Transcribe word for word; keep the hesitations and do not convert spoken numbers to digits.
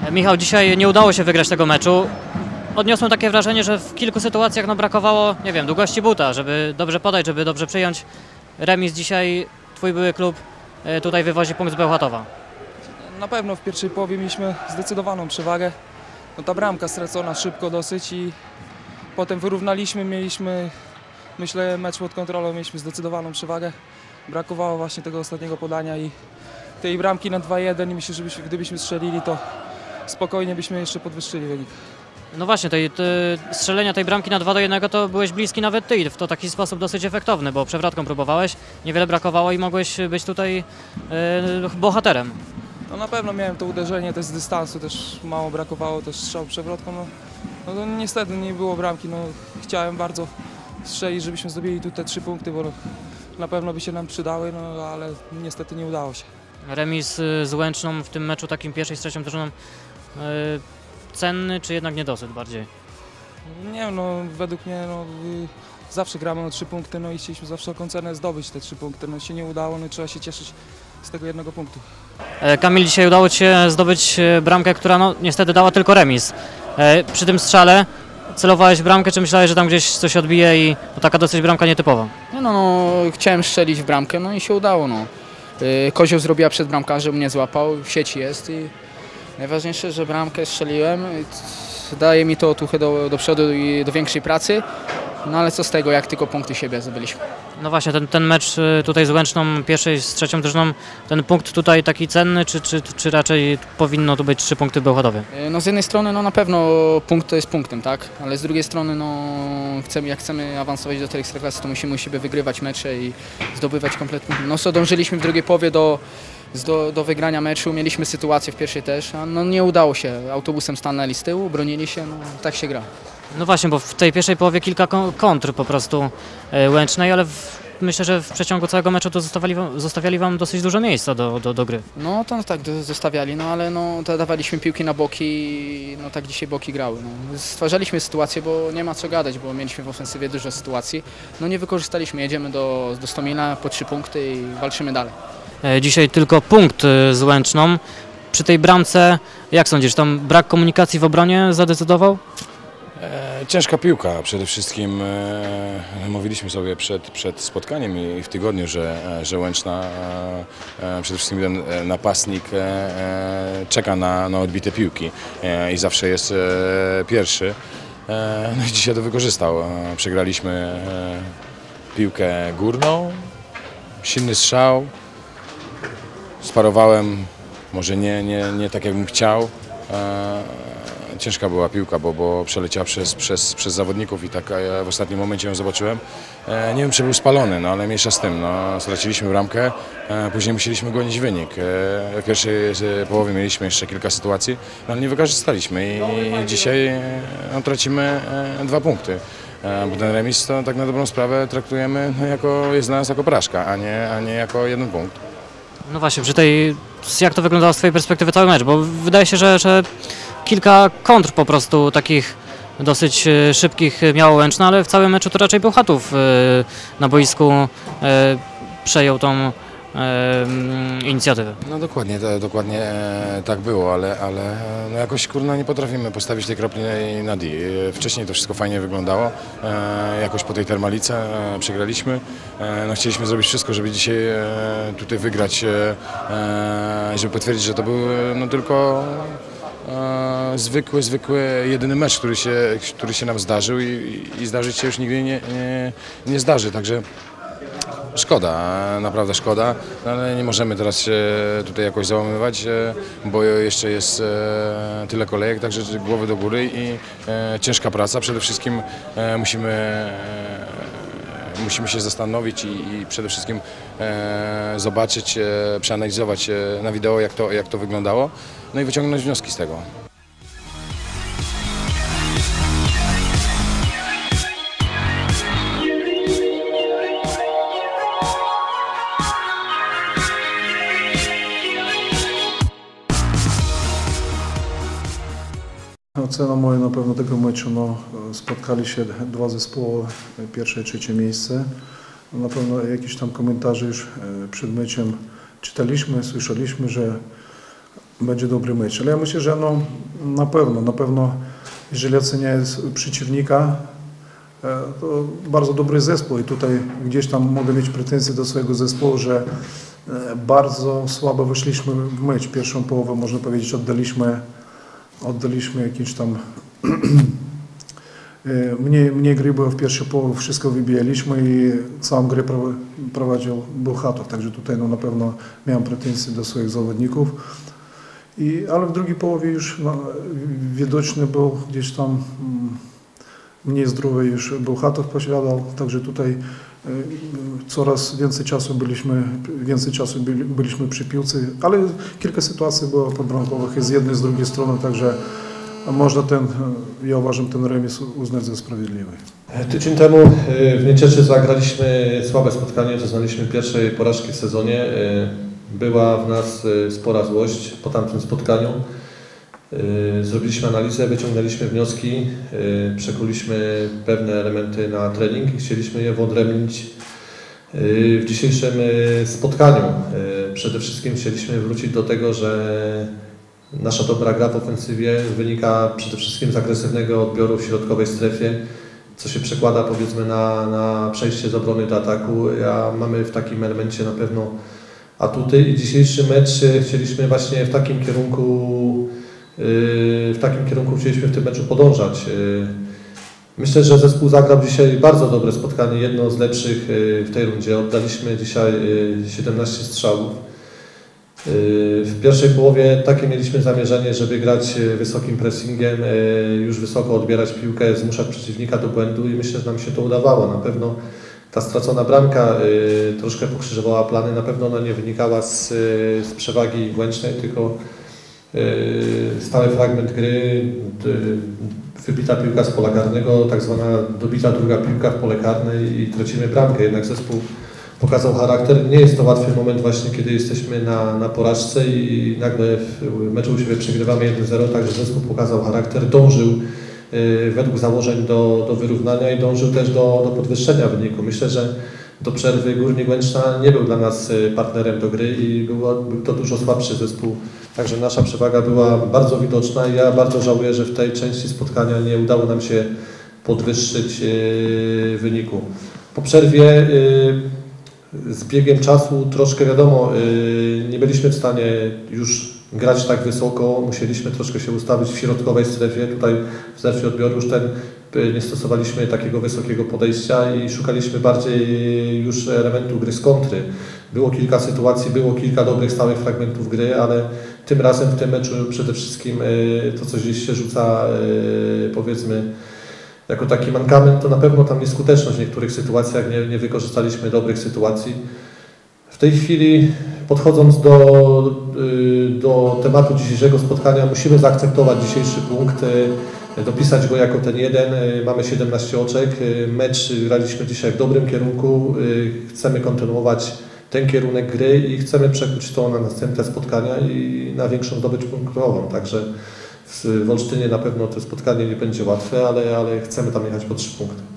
Michał, dzisiaj nie udało się wygrać tego meczu. Odniosłem takie wrażenie, że w kilku sytuacjach no, brakowało, nie wiem, długości buta, żeby dobrze podać, żeby dobrze przyjąć. Remis dzisiaj, twój były klub tutaj wywozi punkt z Bełchatowa. Na pewno w pierwszej połowie mieliśmy zdecydowaną przewagę. No, ta bramka stracona szybko dosyć i potem wyrównaliśmy, mieliśmy, myślę, mecz pod kontrolą, mieliśmy zdecydowaną przewagę. Brakowało właśnie tego ostatniego podania i tej bramki na dwa jeden i myślę, że byśmy, gdybyśmy strzelili, to spokojnie byśmy jeszcze podwyższyli wynik. No właśnie, tej, tej, strzelenia tej bramki na dwa do jednego to byłeś bliski nawet ty i w to taki sposób dosyć efektowny, bo przewrotką próbowałeś, niewiele brakowało i mogłeś być tutaj yy, bohaterem. No na pewno miałem to uderzenie też z dystansu, też mało brakowało, też strzał przewrotką. No, no, no niestety nie było bramki, no chciałem bardzo strzelić, żebyśmy zdobyli tu te trzy punkty, bo na pewno by się nam przydały, no ale niestety nie udało się. Remis z Łęczną w tym meczu takim pierwszej z trzecią drużyną yy, cenny, czy jednak niedosyt bardziej? Nie wiem, no według mnie no, zawsze gramy o trzy punkty, no i chcieliśmy za wszelką cenę zdobyć te trzy punkty. No się nie udało, no i trzeba się cieszyć z tego jednego punktu. Kamil, dzisiaj udało ci się zdobyć bramkę, która no, niestety dała tylko remis. Przy tym strzale celowałeś w bramkę, czy myślałeś, że tam gdzieś coś odbije i to taka dosyć bramka nietypowa? No, no, no chciałem strzelić w bramkę, no i się udało. No. Kozioł zrobiła przed bramkarzem, mnie złapał, w sieci jest i najważniejsze, że bramkę strzeliłem. Daje mi to otuchę do, do przodu i do większej pracy, no ale co z tego, jak tylko punkty siebie zdobyliśmy. No właśnie, ten, ten mecz tutaj z Łęczną, pierwszej z trzecią drużyną, ten punkt tutaj taki cenny, czy, czy, czy raczej powinno tu być trzy punkty w Bełchatowie? No z jednej strony no na pewno punkt to jest punktem, tak, ale z drugiej strony no chcemy, jak chcemy awansować do tej ekstraklasy, to musimy u siebie wygrywać mecze i zdobywać kompletnie. No co dążyliśmy w drugiej połowie do Do, do wygrania meczu, mieliśmy sytuację w pierwszej też, a no nie udało się, autobusem stanęli z tyłu, bronili się, no tak się gra. No właśnie, bo w tej pierwszej połowie kilka kontr po prostu Łęcznej, ale w, myślę, że w przeciągu całego meczu to zostawiali wam, zostawiali wam dosyć dużo miejsca do, do, do gry. No to tak zostawiali, no ale no dawaliśmy piłki na boki, no tak dzisiaj boki grały. No. Stwarzaliśmy sytuację, bo nie ma co gadać, bo mieliśmy w ofensywie dużo sytuacji, no nie wykorzystaliśmy, jedziemy do, do Stomila po trzy punkty i walczymy dalej. Dzisiaj tylko punkt z Łęczną. Przy tej bramce, jak sądzisz, tam brak komunikacji w obronie zadecydował? E, ciężka piłka przede wszystkim. E, mówiliśmy sobie przed, przed spotkaniem i w tygodniu, że, że Łęczna, e, przede wszystkim ten napastnik e, czeka na, na odbite piłki e, i zawsze jest e, pierwszy. E, no i dzisiaj to wykorzystał. E, przegraliśmy e, piłkę górną, silny strzał. Sparowałem, może nie, nie, nie tak jakbym chciał. E, ciężka była piłka, bo, bo przeleciała przez, przez, przez zawodników i tak ja w ostatnim momencie ją zobaczyłem. E, nie wiem, czy był spalony, no ale mniejsza z tym. No, straciliśmy bramkę, e, później musieliśmy gonić wynik. E, w pierwszej połowie mieliśmy jeszcze kilka sytuacji, no, ale nie wykorzystaliśmy i, i dzisiaj no, tracimy e, dwa punkty. E, bo ten remis to tak na dobrą sprawę traktujemy no, jako, jest dla nas jako porażka, a nie, a nie jako jeden punkt. No właśnie, przy tej, jak to wyglądało z twojej perspektywy cały mecz, bo wydaje się, że, że kilka kontr po prostu takich dosyć szybkich miało Łęczna, ale w całym meczu to raczej Bełchatów na boisku przejął tą inicjatywę. No dokładnie, to, dokładnie e, tak było, ale, ale no jakoś kurna nie potrafimy postawić tej kropli na D. Wcześniej to wszystko fajnie wyglądało, e, jakoś po tej termalice e, przegraliśmy. E, no chcieliśmy zrobić wszystko, żeby dzisiaj e, tutaj wygrać, e, żeby potwierdzić, że to był no tylko e, zwykły, zwykły, jedyny mecz, który się, który się nam zdarzył i, i zdarzyć się już nigdy nie, nie, nie zdarzy, także szkoda, naprawdę szkoda, ale nie możemy teraz się tutaj jakoś załamywać, bo jeszcze jest tyle kolejek, także głowy do góry i ciężka praca. Przede wszystkim musimy, musimy się zastanowić i, i przede wszystkim zobaczyć, przeanalizować na wideo, jak to, jak to wyglądało, no i wyciągnąć wnioski z tego. Ocena moja na pewno tego meczu, no, spotkali się dwa zespoły, pierwsze i trzecie miejsce. Na pewno jakieś tam komentarze już przed meczem czytaliśmy, słyszeliśmy, że będzie dobry mecz. Ale ja myślę, że no, na pewno, na pewno, jeżeli oceniać przeciwnika, to bardzo dobry zespół i tutaj gdzieś tam mogę mieć pretensje do swojego zespołu, że bardzo słabo wyszliśmy w mecz. Pierwszą połowę, można powiedzieć, oddaliśmy, oddaliśmy jakieś tam mniej, mniej gry było w pierwszej połowie, wszystko wybijaliśmy i całą grę prowadził Bełchatów, także tutaj no, na pewno miałem pretensje do swoich zawodników. I, ale w drugiej połowie już no, widoczny był gdzieś tam mm, mniej zdrowy już Bełchatów posiadał, także tutaj y, coraz więcej czasu byliśmy, więcej czasu byli, byliśmy przy piłce, ale kilka sytuacji było podbramkowych z jednej, z drugiej strony, także można ten, ja uważam, ten remis uznać za sprawiedliwy. Tydzień temu w Niecieczy zagraliśmy słabe spotkanie, doznaliśmy pierwszej porażki w sezonie. Była w nas spora złość po tamtym spotkaniu. Zrobiliśmy analizę, wyciągnęliśmy wnioski, przekuliśmy pewne elementy na trening i chcieliśmy je wyodrębnić w dzisiejszym spotkaniu. Przede wszystkim chcieliśmy wrócić do tego, że nasza dobra gra w ofensywie wynika przede wszystkim z agresywnego odbioru w środkowej strefie, co się przekłada powiedzmy na, na przejście z obrony do ataku, a mamy w takim elemencie na pewno atuty i dzisiejszy mecz chcieliśmy właśnie w takim kierunku, w takim kierunku chcieliśmy w tym meczu podążać. Myślę, że zespół zagrał dzisiaj bardzo dobre spotkanie, jedno z lepszych w tej rundzie. Oddaliśmy dzisiaj siedemnaście strzałów. W pierwszej połowie takie mieliśmy zamierzenie, żeby grać wysokim pressingiem, już wysoko odbierać piłkę, zmuszać przeciwnika do błędu i myślę, że nam się to udawało. Na pewno ta stracona bramka troszkę pokrzyżowała plany, na pewno ona nie wynikała z, z przewagi Łęcznej, tylko stały fragment gry, wybita piłka z pola karnego, tak zwana dobita druga piłka w pole karne i tracimy bramkę, jednak zespół pokazał charakter. Nie jest to łatwy moment właśnie, kiedy jesteśmy na, na porażce i nagle w meczu u siebie przegrywamy jeden zero, także zespół pokazał charakter, dążył y, według założeń do, do wyrównania i dążył też do, do podwyższenia wyniku. Myślę, że do przerwy Górnik Łęczna nie był dla nas partnerem do gry i było, był to dużo słabszy zespół, także nasza przewaga była bardzo widoczna i ja bardzo żałuję, że w tej części spotkania nie udało nam się podwyższyć y, wyniku. Po przerwie y, z biegiem czasu troszkę wiadomo, nie byliśmy w stanie już grać tak wysoko, musieliśmy troszkę się ustawić w środkowej strefie. Tutaj w strefie odbioru już ten nie stosowaliśmy takiego wysokiego podejścia i szukaliśmy bardziej już elementu gry z kontry. Było kilka sytuacji, było kilka dobrych stałych fragmentów gry, ale tym razem w tym meczu przede wszystkim to, co gdzieś się rzuca, powiedzmy, jako taki mankament, to na pewno tam nieskuteczność w niektórych sytuacjach, nie, nie wykorzystaliśmy dobrych sytuacji. W tej chwili, podchodząc do, do tematu dzisiejszego spotkania, musimy zaakceptować dzisiejszy punkt, dopisać go jako ten jeden. Mamy siedemnaście oczek, mecz graliśmy dzisiaj w dobrym kierunku, chcemy kontynuować ten kierunek gry i chcemy przekuć to na następne spotkania i na większą zdobycz punktową. Także w Olsztynie na pewno to spotkanie nie będzie łatwe, ale, ale chcemy tam jechać po trzy punkty.